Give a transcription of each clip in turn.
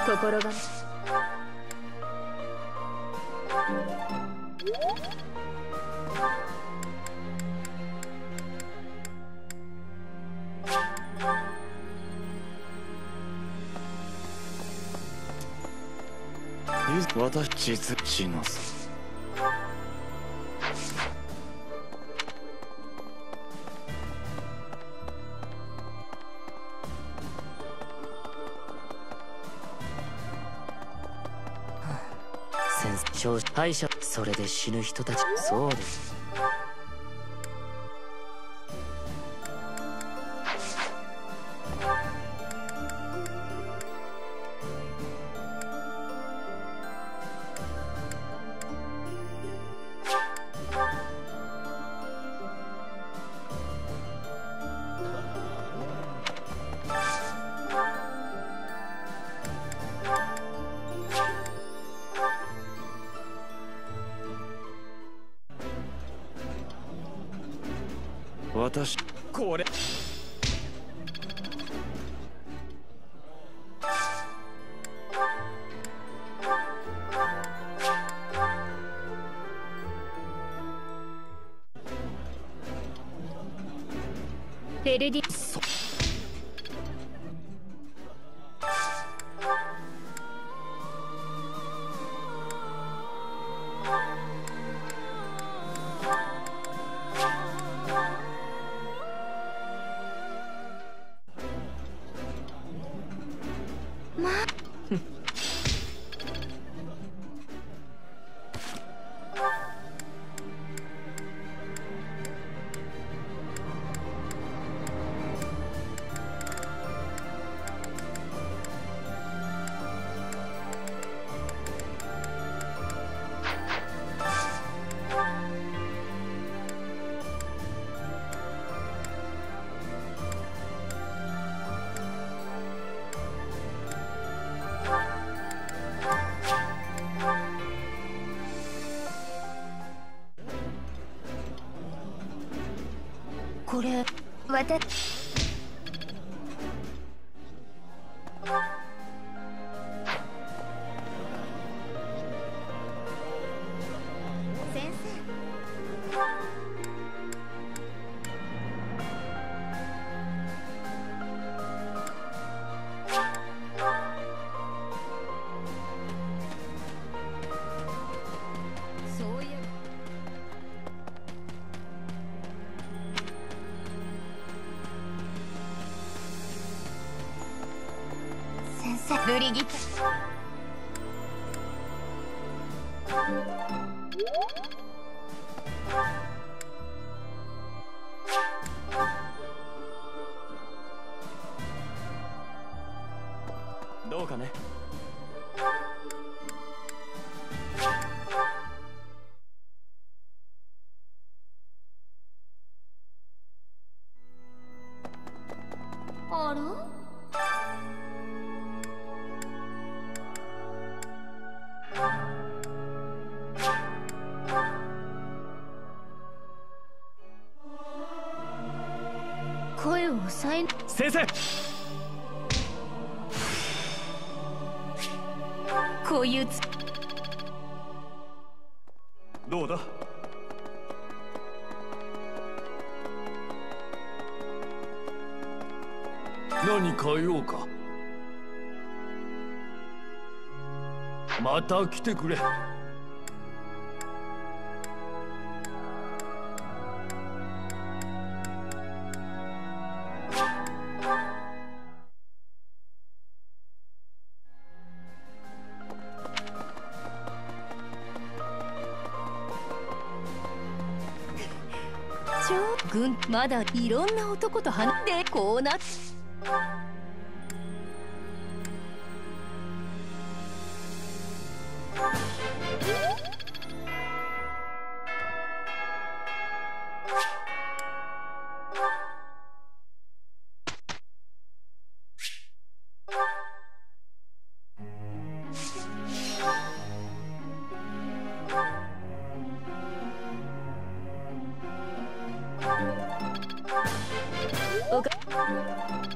心が私実地の先生敗者それで死ぬ人たちそうです。 私これフェルディこれ私先生そういえば先生ブリギッどうかね。 ある声を抑え先生こういうどうだ。何か用か。また来てくれ。 軍まだいろんな男と話でこうなっておか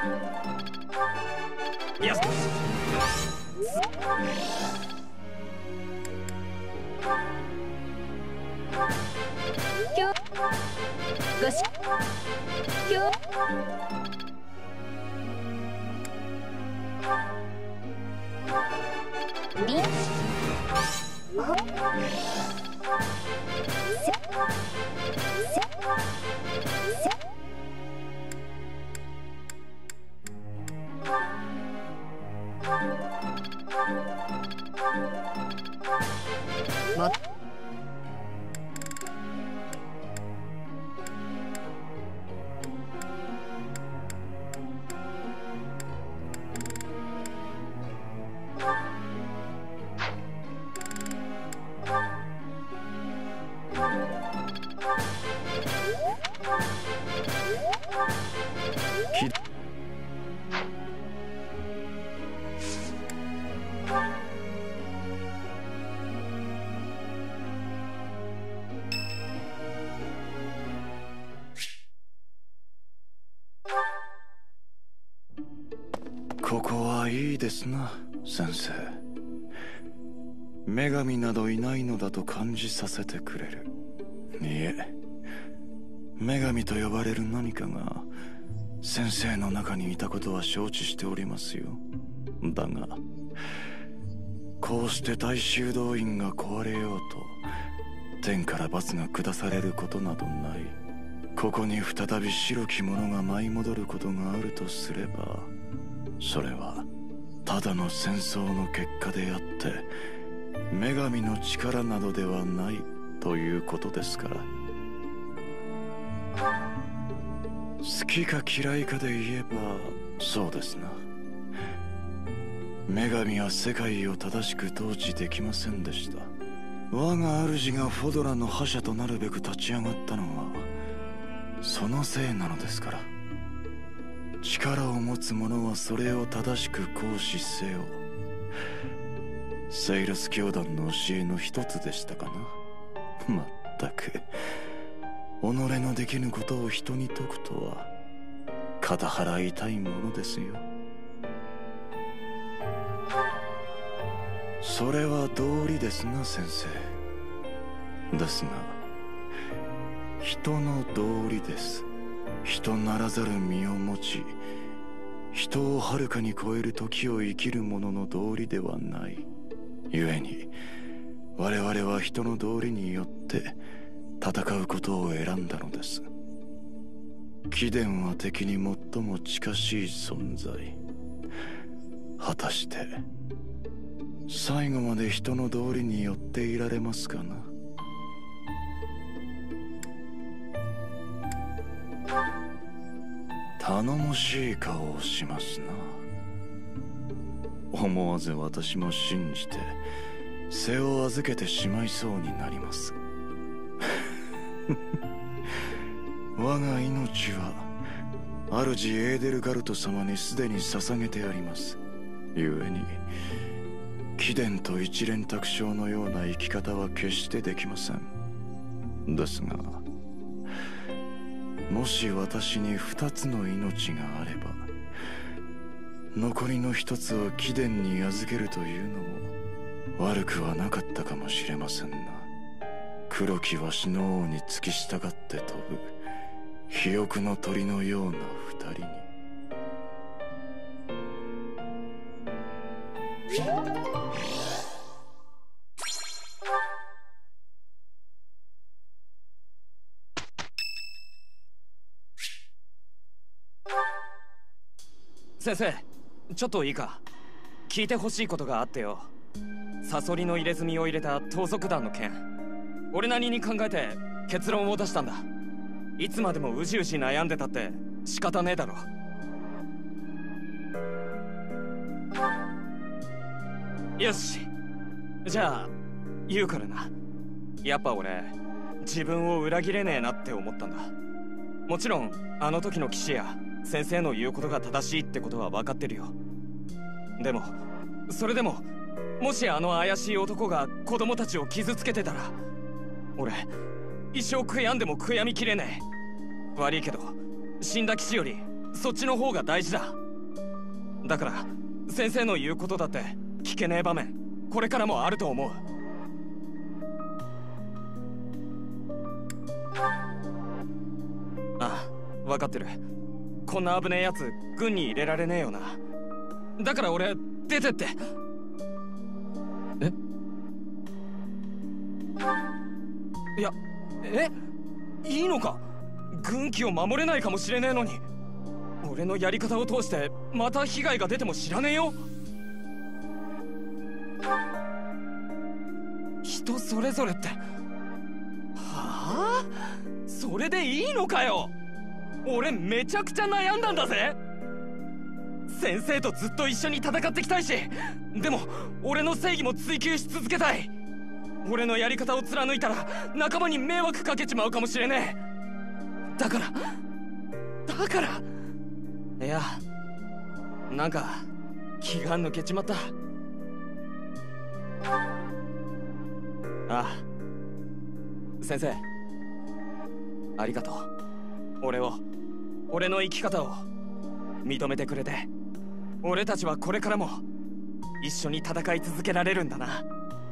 よし。 今日ごし今日リンまここはいいですな、先生。女神などいないのだと感じさせてくれる。いえ、女神と呼ばれる何かが先生の中にいたことは承知しておりますよ。だがこうして大修道院が壊れようと天から罰が下されることなどない。ここに再び白きものが舞い戻ることがあるとすれば、それはただの戦争の結果であって女神の力などではないということですから。好きか嫌いかで言えばそうですな。女神は世界を正しく統治できませんでした。我が主がフォドラの覇者となるべく立ち上がったのはそのせいなのですから。力を持つ者はそれを正しく行使せよ。セイラス教団の教えの一つでしたかな。まったく己のできぬことを人に説くとは肩払いたいものですよ。それは道理ですな、先生。ですが人の道理です。人ならざる身を持ち人をはるかに超える時を生きる者の道理ではない。故に我々は人の道理によって戦うことを選んだのです。貴殿は敵に最も近しい存在。果たして最後まで人の道理によっていられますかな。頼もしい顔をしますな。思わず私も信じて背を預けてしまいそうになります我が命は主エーデルガルト様にすでに捧げてあります。故に貴殿と一蓮托生のような生き方は決してできません。ですがもし私に2つの命があれば残りの1つを貴殿に預けるというのも悪くはなかったかもしれませんな。黒きわしの王に付き従って飛ぶ肥沃の鳥のような2人に。 先生、ちょっといいか。聞いてほしいことがあってよ。サソリの入れ墨を入れた盗賊団の件、俺なりに考えて結論を出したんだ。いつまでもうじうじ悩んでたって仕方ねえだろ。よし、じゃあ言うからな。やっぱ俺自分を裏切れねえなって思ったんだ。もちろんあの時の騎士や先生の言うことが正しいってことは分かってるよ。でもそれでももしあの怪しい男が子供たちを傷つけてたら俺一生悔やんでも悔やみきれねえ。悪いけど死んだ騎士よりそっちの方が大事だ。 だから先生の言うことだって聞けねえ場面これからもあると思う。ああ、分かってる。こんな危ねえやつ軍に入れられねえよな。だから俺出てって。え、いや、いいのか。軍旗を守れないかもしれねえのに、俺のやり方を通してまた被害が出ても知らねえよ。人それぞれって。はあ、それでいいのかよ。俺めちゃくちゃ悩んだんだぜ。先生とずっと一緒に戦ってきたいし、でも俺の正義も追求し続けたい。俺のやり方を貫いたら仲間に迷惑かけちまうかもしれねえ。だからいや、なんか気が抜けちまった。ああ、先生ありがとう。俺の生き方を認めてくれて、俺たちはこれからも一緒に戦い続けられるんだな。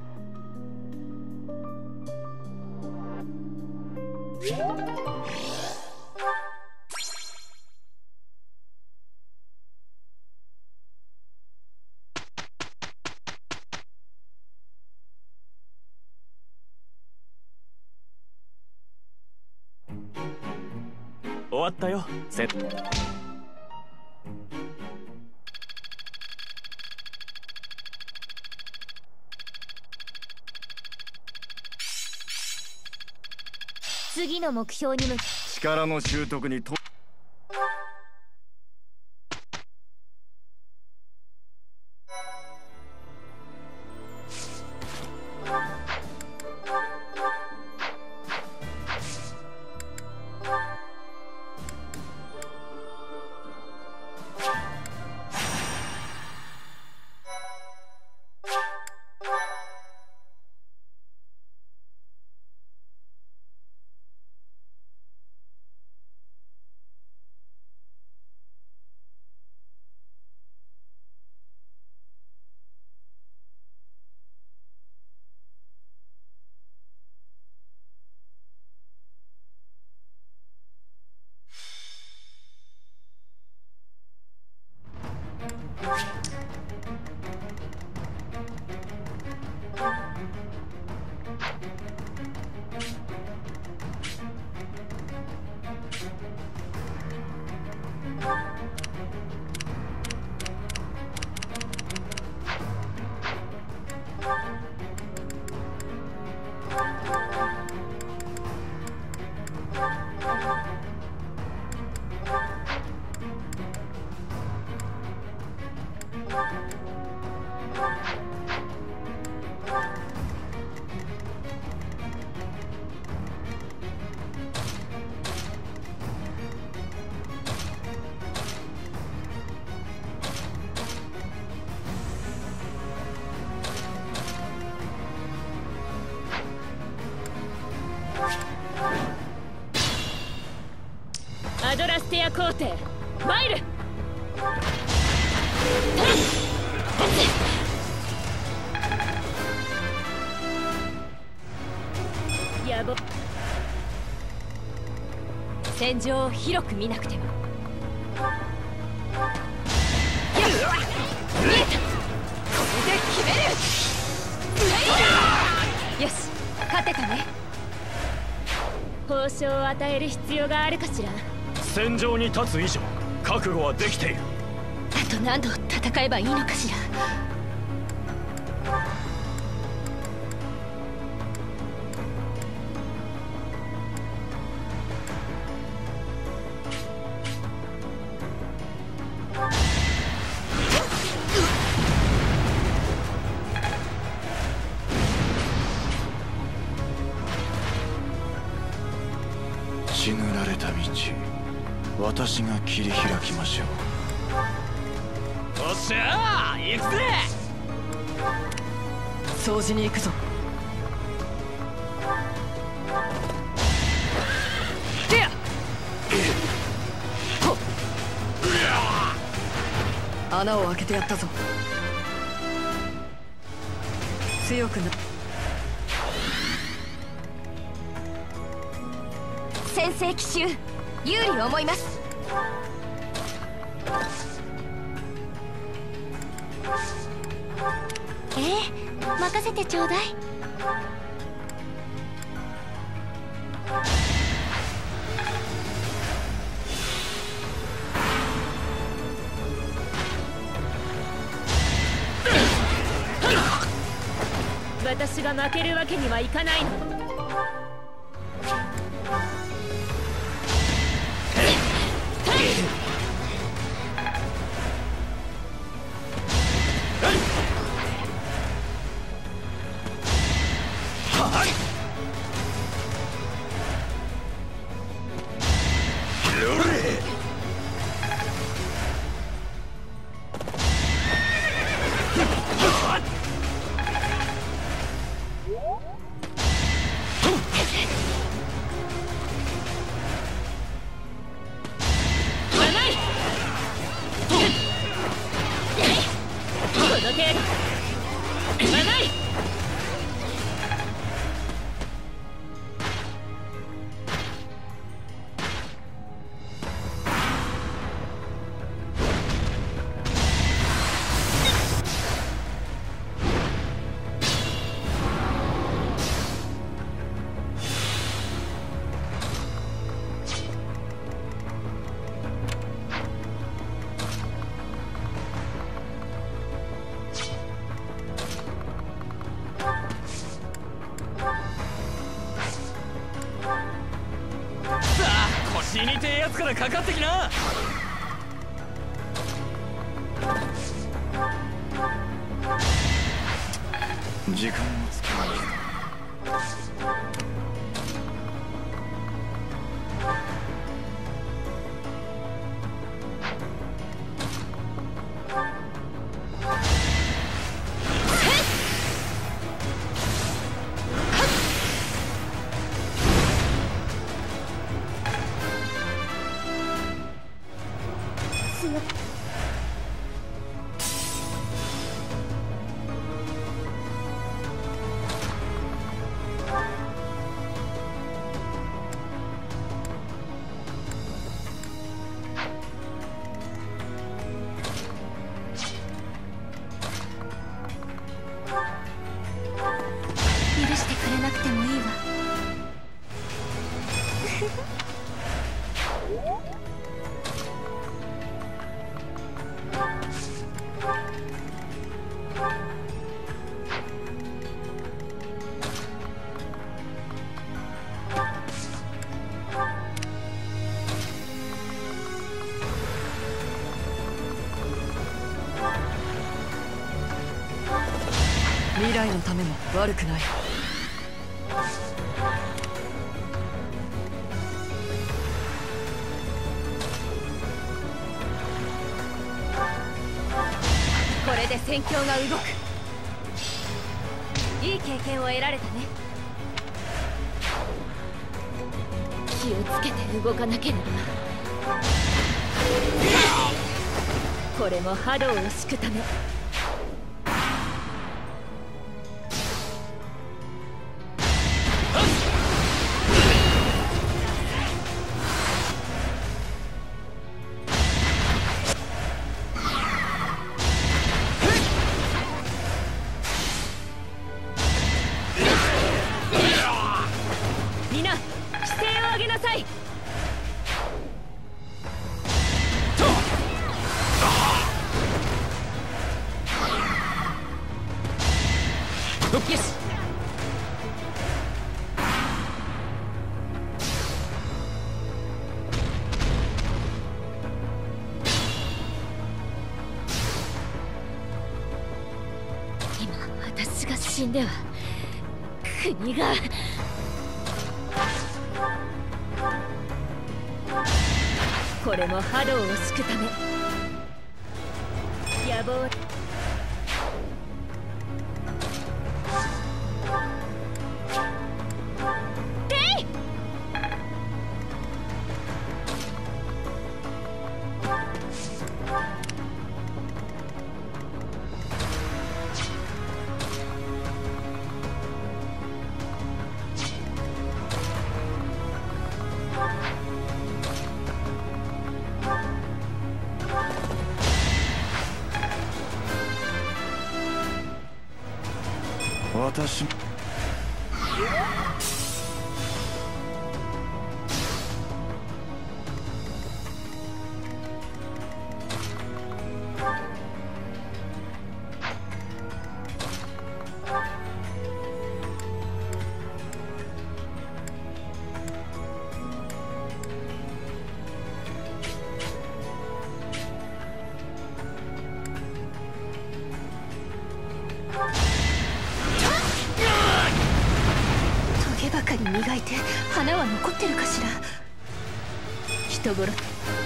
終わったよ、 次の目標に向け力の習得にと。 アドラステア皇帝参る。野望、戦場を広く見なくては。見えた。これで決める。よし、勝てたね。報奨を与える必要があるかしら。 戦場に立つ以上覚悟はできている。 あと何度戦えばいいのかしら。 血塗られた道、私が切り開きましょう。 おっしゃー、行くぜ。 掃除に行くぞ。 穴を開けてやったぞ。強くな。 先制奇襲有利を思います。任せてちょうだい。私が負けるわけにはいかないの。 死にてえやつからかかってきな。 時間を使いました。 許してくれなくてもいいわ。 未来のためも悪くない。 これで戦況が動く。いい経験を得られたね。気をつけて動かなければ。これも波動を敷くため。皆、姿勢を上げなさい。よし。今私が死んでは国が。これも波動を敷くため。野望。 私トゲばかり磨いて花は残ってるかしら。人殺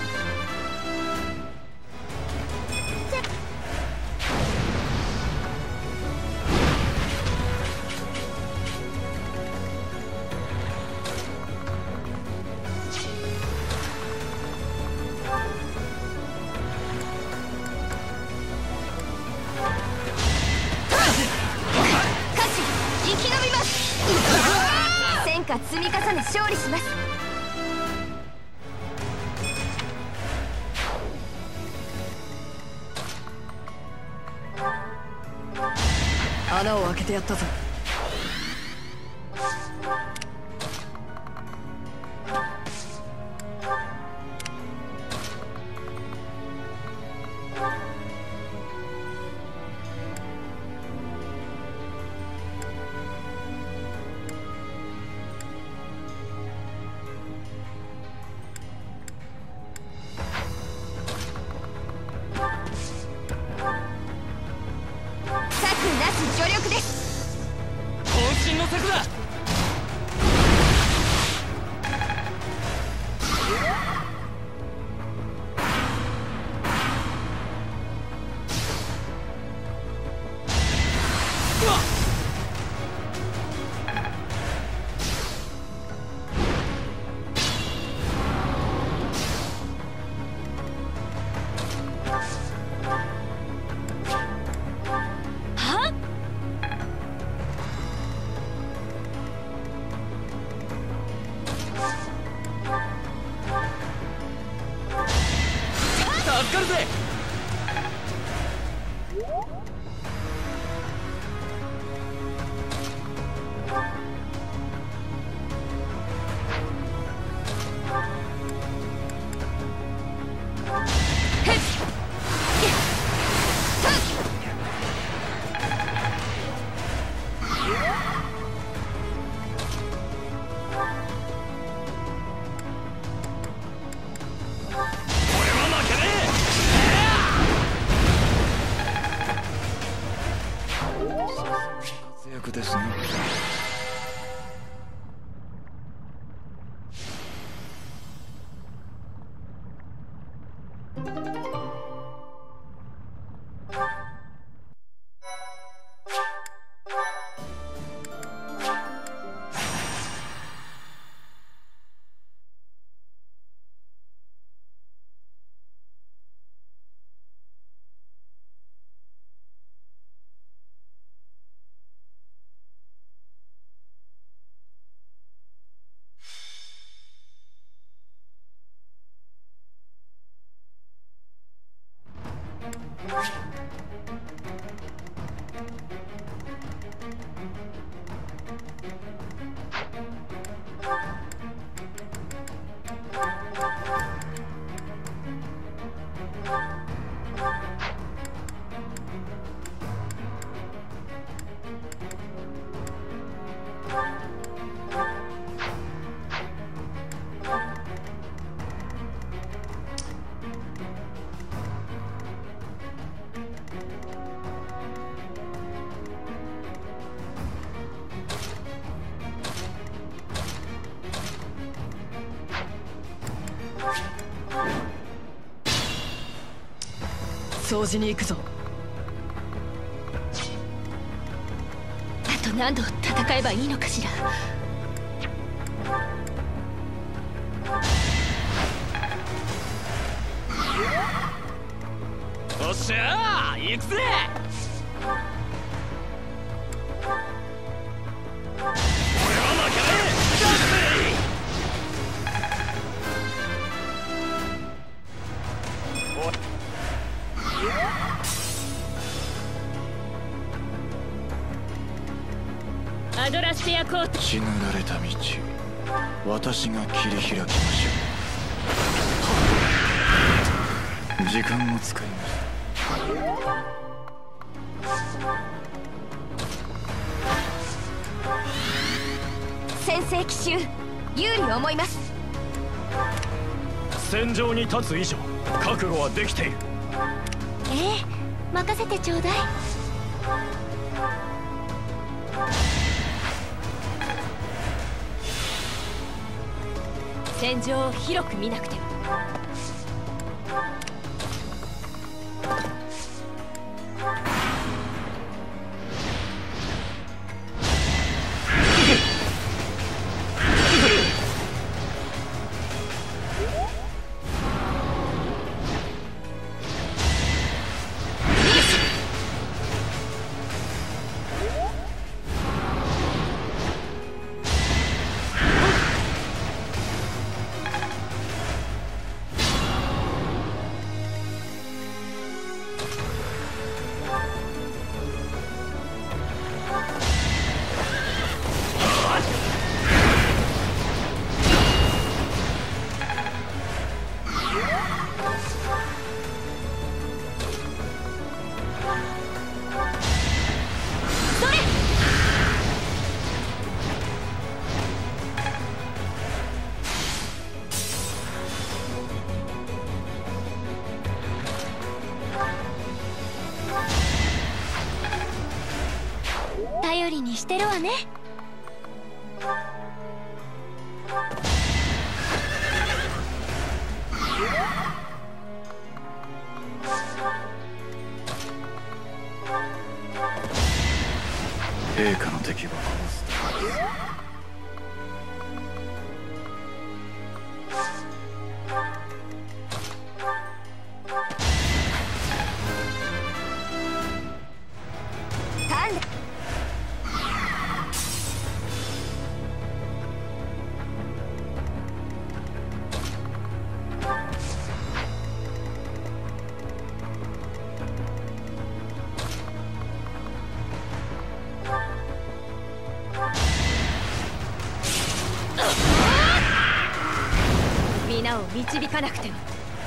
戦果積み重ね勝利します。 穴を開けてやったぞ。 策なす助力です。 渾身の策だ。助かるぜ。 活躍ですね。 掃除に行くぞ。 あと何度戦えばいいのかしら。 よっしゃー行くぜ。俺は負けねえ。だってアドラスティアコート。 血塗られた道、私が切り開きましょう。時間を使います。 先制奇襲、有利思います。 戦場に立つ以上覚悟はできている。 任せてちょうだい。戦場を広く見なくても。頼りにしてるわね。 陛下の敵は皆を導かなくても。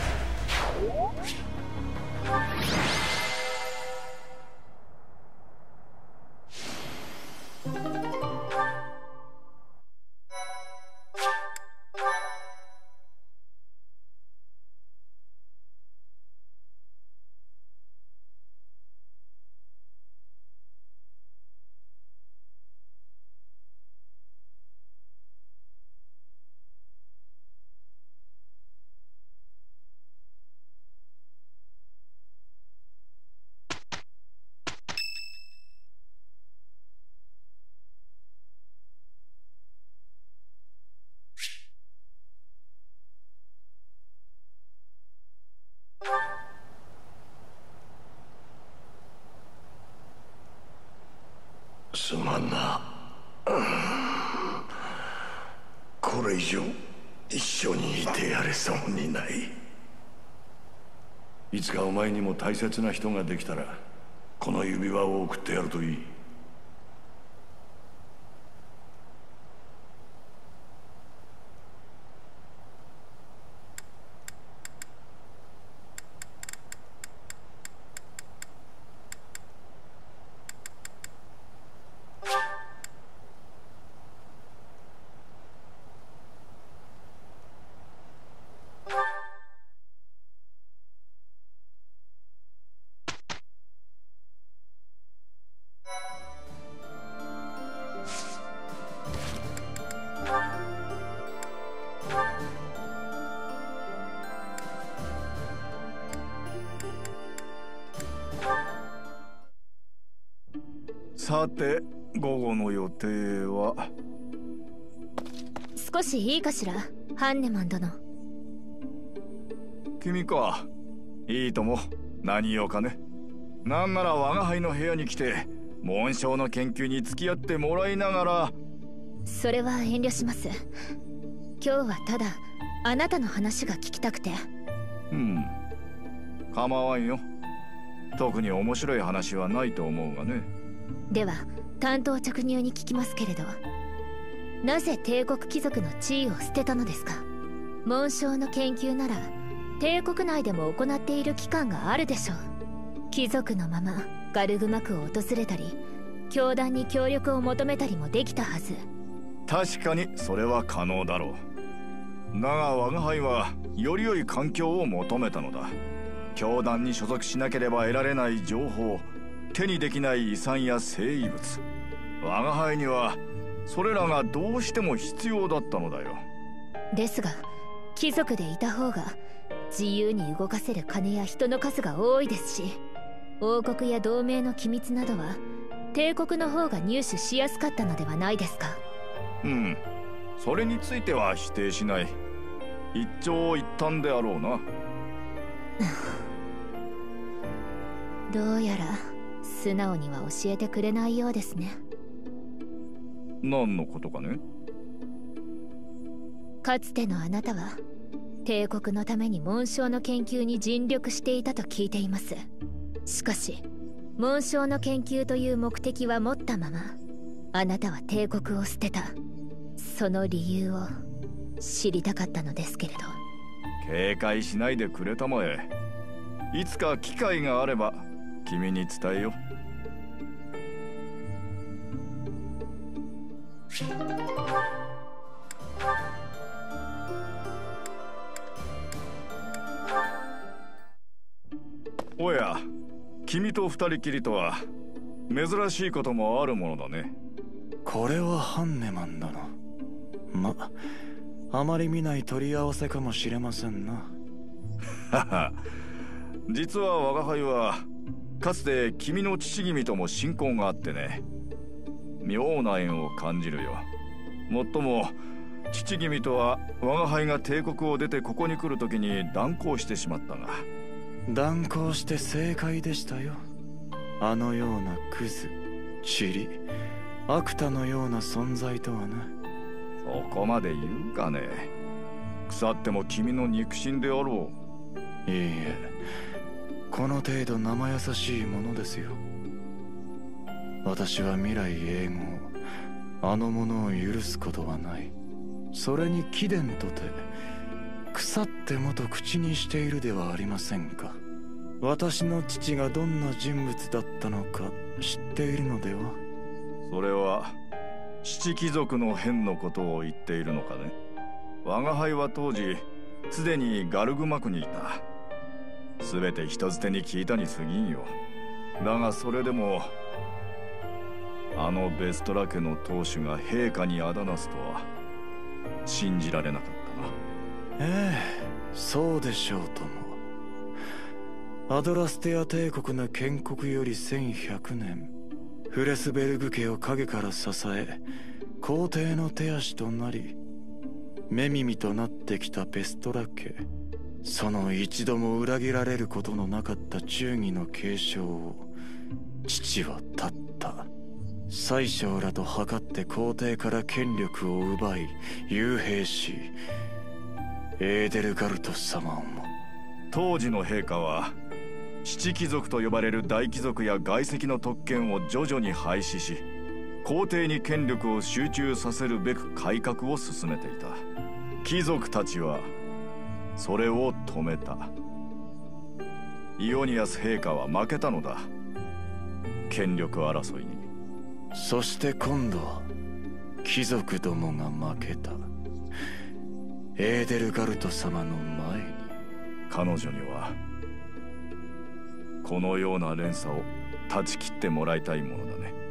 すまんな。これ以上一緒にいてやれそうにない。いつかお前にも大切な人ができたらこの指輪を送ってやるといい。 さて午後の予定は。 少しいいかしら、ハンネマン殿。 君か。いいとも。何用かね。なんなら我が輩の部屋に来て紋章の研究に付き合ってもらいながら。 それは遠慮します。今日はただあなたの話が聞きたくて。 構わんよ。特に面白い話はないと思うがね。 では単刀直入に聞きますけれど、なぜ帝国貴族の地位を捨てたのですか？紋章の研究なら帝国内でも行っている機関があるでしょう。貴族のままガルグマクを訪れたり、教団に協力を求めたりもできたはず。 確かにそれは可能だろう。だが我が輩はより良い環境を求めたのだ。教団に所属しなければ得られない情報、手にできない遺産や生異物、我が輩にはそれらがどうしても必要だったのだよ。 ですが貴族でいた方が自由に動かせる金や人の数が多いですし、王国や同盟の機密などは帝国の方が入手しやすかったのではないですか？ それについては否定しない。一長一短であろうな。 どうやら素直には教えてくれないようですね。 何のことかね？ かつてのあなたは帝国のために紋章の研究に尽力していたと聞いています。しかし紋章の研究という目的は持ったまま、あなたは帝国を捨てた。その理由を知りたかったのですけれど。 警戒しないでくれたまえ。いつか機会があれば君に伝えよ。おや、君と二人きりとは珍しいこともあるものだね。 これはハンネマンだな。あまり見ない取り合わせかもしれませんな。 はは、実は我が輩はかつて君の父君とも親交があってね、妙な縁を感じるよ。もっとも父君とは我が輩が帝国を出てここに来る時に断交してしまったが。 断交して正解でしたよ。あのようなクズ、チリ、アクタのような存在とはな。 そこまで言うかね。腐っても君の肉親であろう。いいえ、この程度生優しいものですよ。私は未来永劫あの者を許すことはない。それに貴殿とて腐ってもと口にしているではありませんか。私の父がどんな人物だったのか知っているのでは？ それは七貴族の変のことを言っているのかね。我が輩は当時すでにガルグマクにいた。全て人づてに聞いたに過ぎんよ。だがそれでもあのベストラ家の当主が陛下にあだなすとは信じられなかったな。 ええ、そうでしょうとも。アドラステア帝国の建国より1100年、フレスベルグ家を陰から支え、皇帝の手足となり、目耳となってきたペストラ家。その一度も裏切られることのなかった忠義の継承を父は絶った。宰相らと謀って皇帝から権力を奪い幽閉し、エーデルガルト様をも。 当時の陛下は七貴族と呼ばれる大貴族や外戚の特権を徐々に廃止し、皇帝に権力を集中させるべく改革を進めていた。貴族たちはそれを止めた。イオニアス陛下は負けたのだ、権力争いに。 そして今度は貴族どもが負けた。エーデルガルト様の前に。 彼女にはこのような連鎖を断ち切ってもらいたいものだね。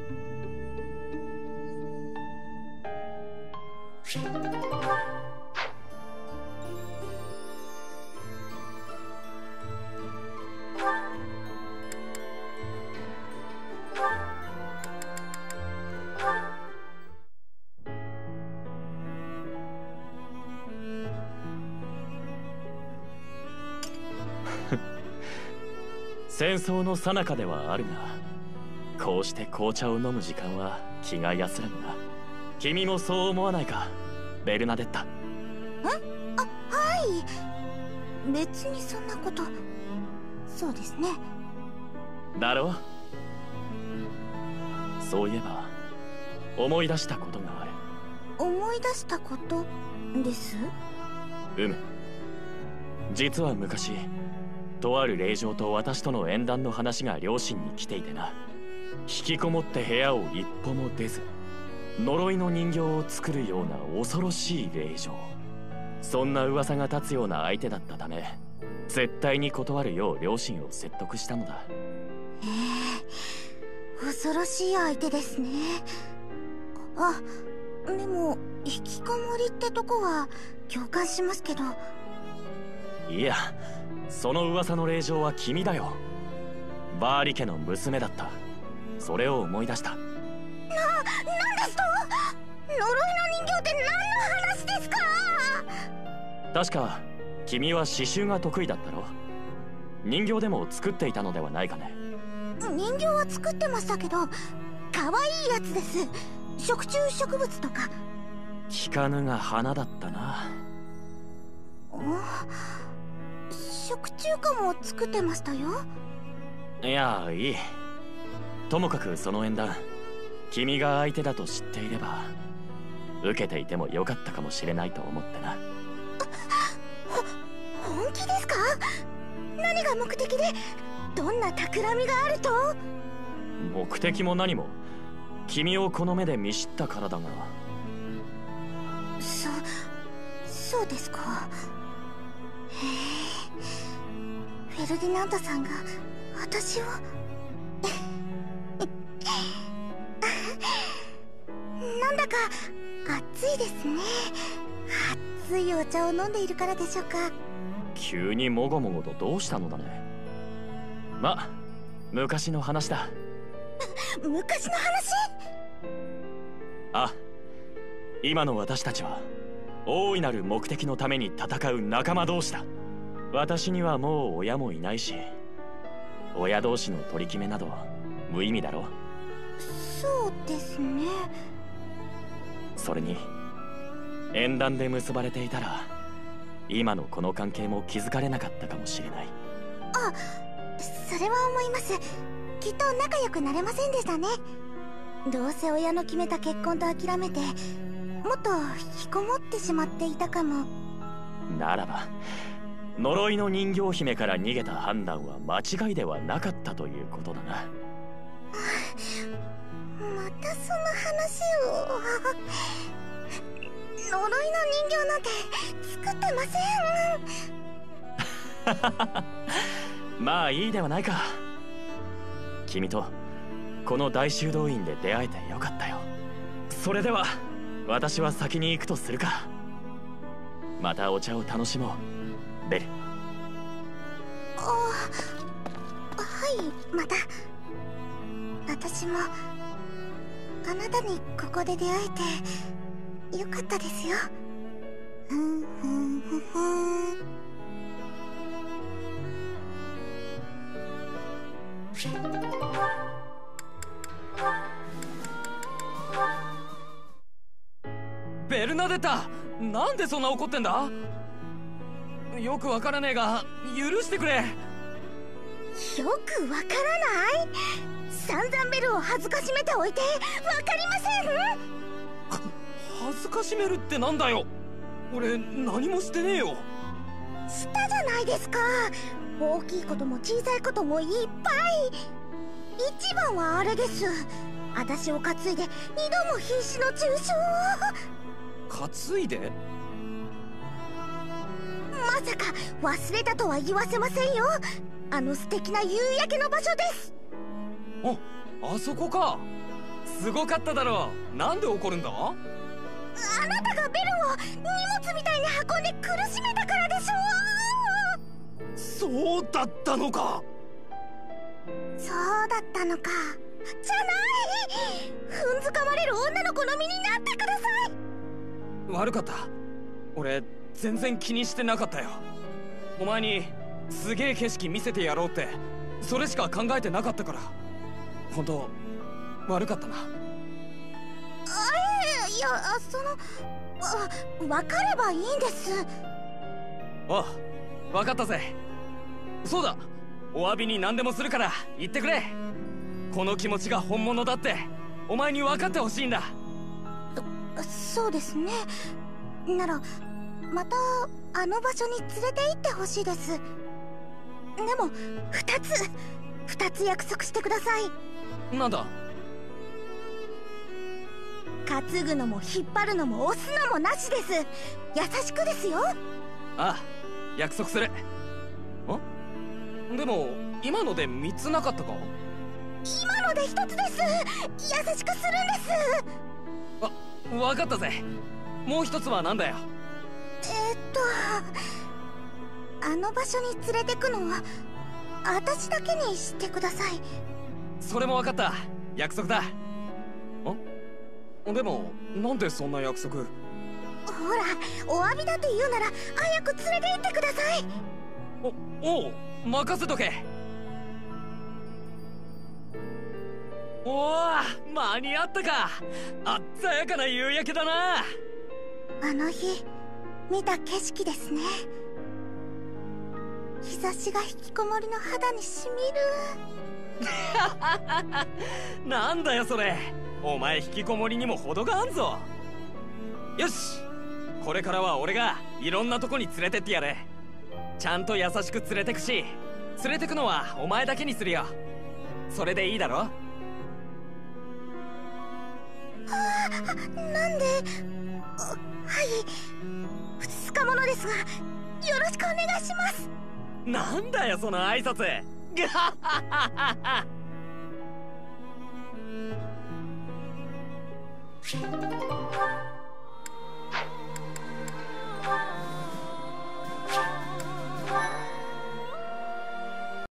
戦争の最中ではあるが、こうして紅茶を飲む時間は気が安らぐな。君もそう思わないか、ベルナデッタ？ はい、別にそんなこと。そうですね。 だろう。そういえば思い出したことがある。 思い出したことです？ 実は昔、とある令嬢と私との縁談の話が両親に来ていてな。引きこもって部屋を一歩も出ず、呪いの人形を作るような恐ろしい令嬢。そんな噂が立つような相手だったため、絶対に断るよう両親を説得したのだ。 恐ろしい相手ですね。あ、でも引きこもりってとこは共感しますけど。 いや、その噂の令嬢は君だよ。バーリ家の娘だった。それを思い出した。なんですと？呪いの人形って何の話ですか？ 確か君は刺繍が得意だったろ。人形でも作っていたのではないかね。 人形は作ってましたけど、可愛いやつです。食虫植物とか。 聞かぬが花だったな。 食虫花も作ってましたよ。 いや、いい。ともかくその縁談、君が相手だと知っていれば受けていてもよかったかもしれないと思ってな。 本気ですか？何が目的で、どんな企みがあると？ 目的も何も、君をこの目で見知ったからだが。 そうですか。フェルディナンドさんが私をなんだか暑いですね。熱いお茶を飲んでいるからでしょうか。 急にもごもごとどうしたのだね。ま、昔の話だ。 昔の話？ あ、今の私たちは大いなる目的のために戦う仲間同士だ。私にはもう親もいないし、親同士の取り決めなど無意味だろ。 そうですね。 それに縁談で結ばれていたら今のこの関係も築かれなかったかもしれない。 あ、それは思います。きっと仲良くなれませんでしたね。どうせ親の決めた結婚と諦めて、もっと引きこもってしまっていたかも。 ならば呪いの人形姫から逃げた判断は間違いではなかったということだな。 またその話を。呪いの人形なんて作ってません。 まあいいではないか。君とこの大修道院で出会えてよかったよ。それでは私は先に行くとするか。またお茶を楽しもう、ベル。 はい、また。私もあなたにここで出会えてよかったですよ。 ベルナデッタ、なんでそんな怒ってんだ？よくわからねえが許してくれ。 よくわからない？散々ベルを恥ずかしめておいてわかりません？ 恥ずかしめるってなんだよ。俺何もしてねえよ。 したじゃないですか。大きいことも小さいこともいっぱい。一番はあれです。私を担いで2度も瀕死の重傷を。 担いで？ まさか忘れたとは言わせませんよ。あの素敵な夕焼けの場所です。 あそこか。すごかっただろう。なんで怒るんだ？あなたがベルを荷物みたいに運んで苦しめたからでしょう。 そうだったのか。 そうだったのか。じゃない！踏んづかまれる女の子の身になってください。 悪かった。俺全然気にしてなかったよ。お前にすげえ景色見せてやろうってそれしか考えてなかったから。本当悪かったな。 いや、分かればいいんです。 あ、分かったぜ。そうだ、お詫びに何でもするから言ってくれ。この気持ちが本物だってお前に分かってほしいんだ。 そうですね。ならまたあの場所に連れて行ってほしいです。でも2つ約束してください。 なんだ？ 担ぐのも引っ張るのも押すのもなしです。優しくですよ。 ああ、約束する。でも今ので3つなかったか？ 今ので1つです。優しくするんです。 分かったぜ。もう1つはなんだよ？ あの場所に連れてくのは私だけにしてください。 それも分かった。約束だ。でもなんでそんな約束？ ほら、お詫びだと言うなら早く連れて行ってください。 おう、任せとけ。おお、間に合ったか。あっ鮮やかな夕焼けだな。 あの日見た景色ですね。日差しが引きこもりの肌にしみる。 なんだよそれ。お前引きこもりにも程があんぞ。よし、これからは俺がいろんなとこに連れてってやる。ちゃんと優しく連れてくし、連れてくのはお前だけにするよ。それでいいだろ？ なんで？はい、2日ものですがよろしくお願いします。 なんだよその挨拶。ガハハハハ。